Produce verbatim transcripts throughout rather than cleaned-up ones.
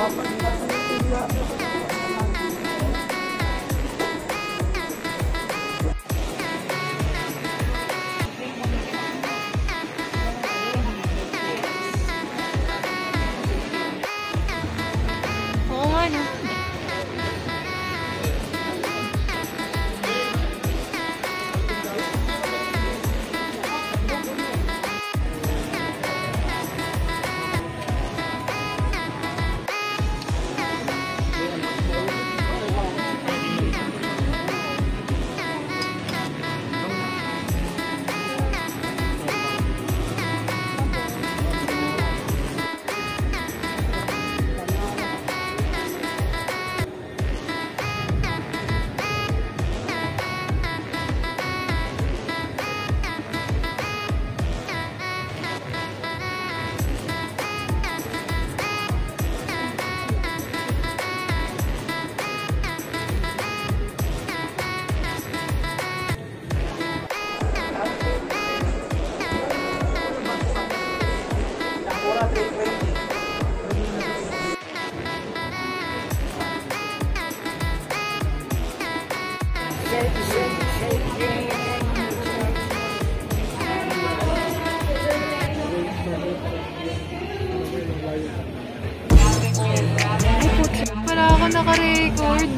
Wala ako naka-record.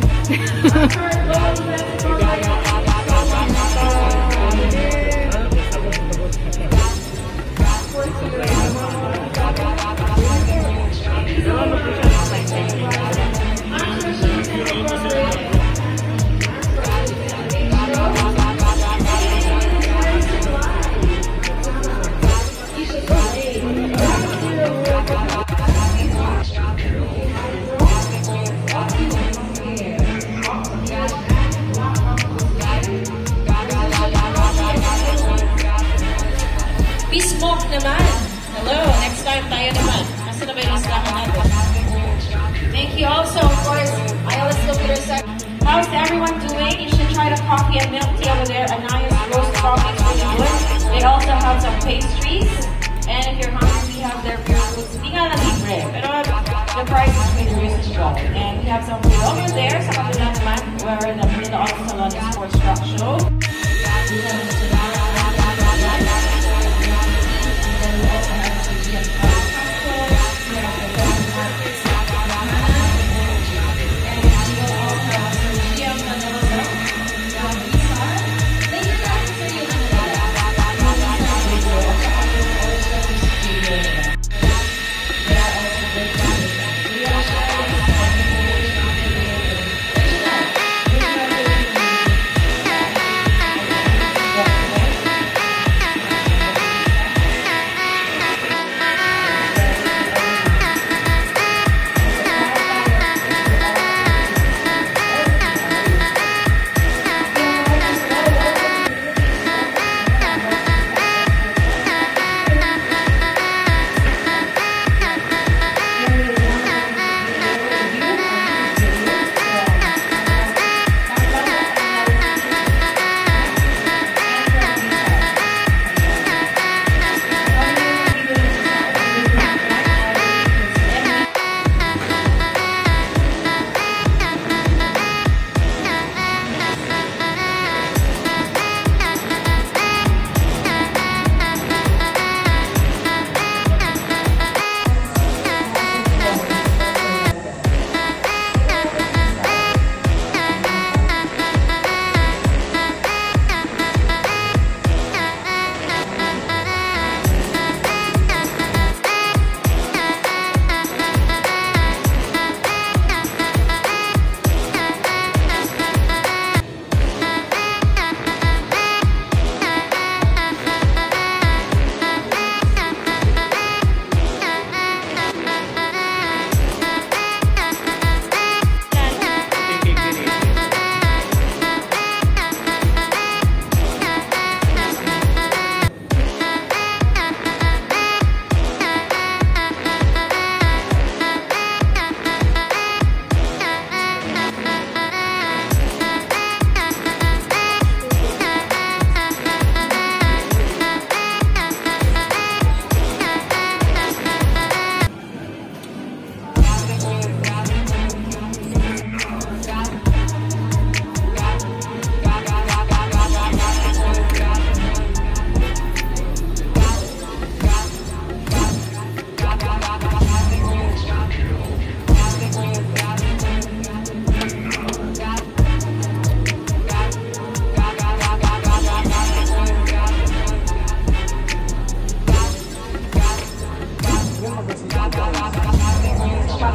Smoke naman. Hello, next time tayo naman. Kasi na ba yung listahan natin? Thank you also, of course. I always look at your side. How's everyone doing? You should try the coffee and milk tea over there. A nice roast coffee is really good. They also have some pastries. And if you're hungry, we have their beer foods. Hindi nga lang libre. Pero the price is really reasonable. And we have some food over there. Sa kabila naman, where the Manila Auto Salon is Sports Truck Show.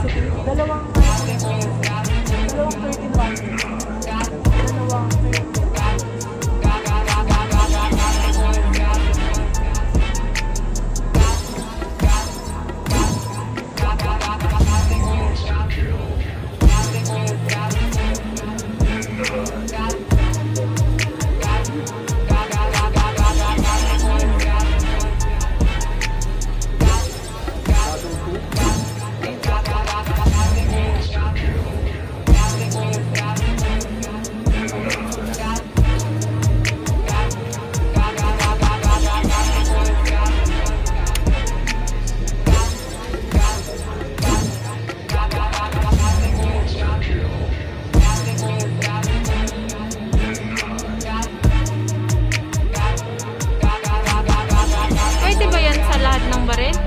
Dalawang dalawang thirteen watts. Dalawang thirteen. Pwede ba yan sa lahat ng baril?